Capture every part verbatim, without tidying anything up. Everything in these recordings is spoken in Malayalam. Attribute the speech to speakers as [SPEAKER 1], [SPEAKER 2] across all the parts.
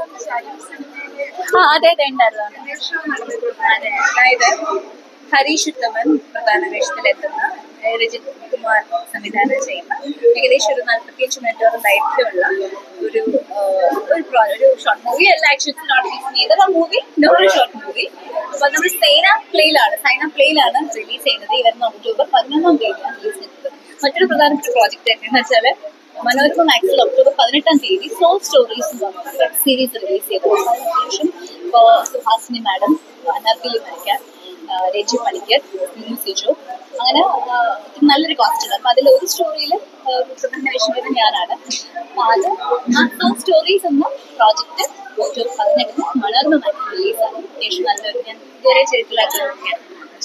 [SPEAKER 1] ആ അതെ അതെ ഉണ്ടായിരുന്നു. അതെ, അതായത് ഹരീഷ് ഉത്തമൻ പ്രധാന വേഷത്തിലെത്തുന്ന രജിത് കുമാർ സംവിധാനം ചെയ്യുന്ന ഏകദേശം ഒരു നാൽപ്പത്തിയഞ്ച് മിനിറ്റോളം ദൈർഘ്യമുള്ള ഒരു ഒരു ഷോർട്ട് മൂവി അല്ല. Actually not movie not short movie. അപ്പൊ നമ്മൾ സൈന പ്ലേയിലാണ് സൈന പ്ലേയിലാണ് റിലീസ് ചെയ്യുന്നത്. ഈ വരുന്ന ഒക്ടോബർ പതിനൊന്നാം തീയതിയാണ് റിലീസ് ചെയ്യുന്നത്. മറ്റൊരു പ്രധാനപ്പെട്ട പ്രോജക്റ്റ് എന്താണെന്ന് വെച്ചാൽ മനോരമ മാക്സിൽ ഒക്ടോബർ പതിനെട്ടാം തീയതി soul stories web series release ചെയ്തു. അതിനുശേഷം ഇപ്പോൾ സുഹാസിനി മാഡം, അനാർക്കലി മരിക്കാൻ, രജി പണിക്കർ, സിജു, അങ്ങനെ നല്ലൊരു കാസ്റ്റ് ഉണ്ട്. അപ്പം അതിൽ ഒരു സ്റ്റോറിയിൽ പ്രധാന വേഷം വരുന്നത് ഞാനാണ്. അപ്പം അത് ആ സോൾ സ്റ്റോറീസ് എന്ന പ്രോജക്റ്റ് ഒക്ടോബർ പതിനെട്ടിന് മനോരമ മാക്സിൽ റിലീസാണ്. അത്യാവശ്യം നല്ലൊരു ഞാൻ ഇതുവരെ ചെയ്തിട്ടുള്ളതൊക്കെയാണ്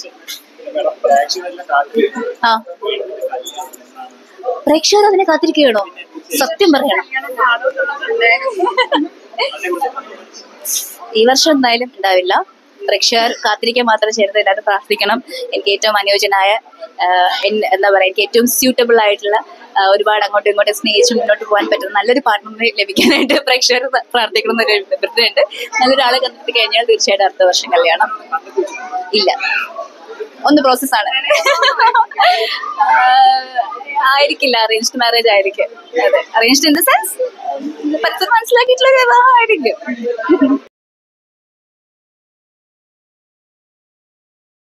[SPEAKER 1] ആ പ്രേക്ഷകർ അതിനെ കാത്തിരിക്കുകയാണോ? സത്യം പറയണം, ഈ വർഷം എന്തായാലും ഉണ്ടാവില്ല. പ്രേക്ഷകർ കാത്തിരിക്കാൻ മാത്രം ചെയ്തത് എല്ലാവരും പ്രാർത്ഥിക്കണം. എനിക്ക് ഏറ്റവും അനുയോജ്യനായ എന്താ പറയുക എനിക്ക് ഏറ്റവും സ്യൂട്ടബിൾ ആയിട്ടുള്ള ഒരുപാട് അങ്ങോട്ടും ഇങ്ങോട്ടും സ്നേഹിച്ച് മുന്നോട്ട് പോകാൻ പറ്റുന്ന നല്ലൊരു പാർട്ട്ണറെ ലഭിക്കാനായിട്ട് പ്രേക്ഷകർ പ്രാർത്ഥിക്കണം എന്നൊരു അഭ്യർത്ഥനയുണ്ട്. നല്ലൊരാളെ കണ്ടെത്തി കഴിഞ്ഞാൽ തീർച്ചയായിട്ടും അടുത്ത വർഷം കല്യാണം. ഇല്ല, ഒന്ന് പ്രോസസ്സാണ്. ആയിരിക്കില്ല, അറേഞ്ച്ഡ് മാരേജ് ആയിരിക്കും. അതെ, അറേഞ്ച്ഡ് ഇൻ ദ സെൻസ് പരസ്പരം മനസ്സിലാക്കിയിട്ടുള്ള വിവാഹം ആയിരിക്കും.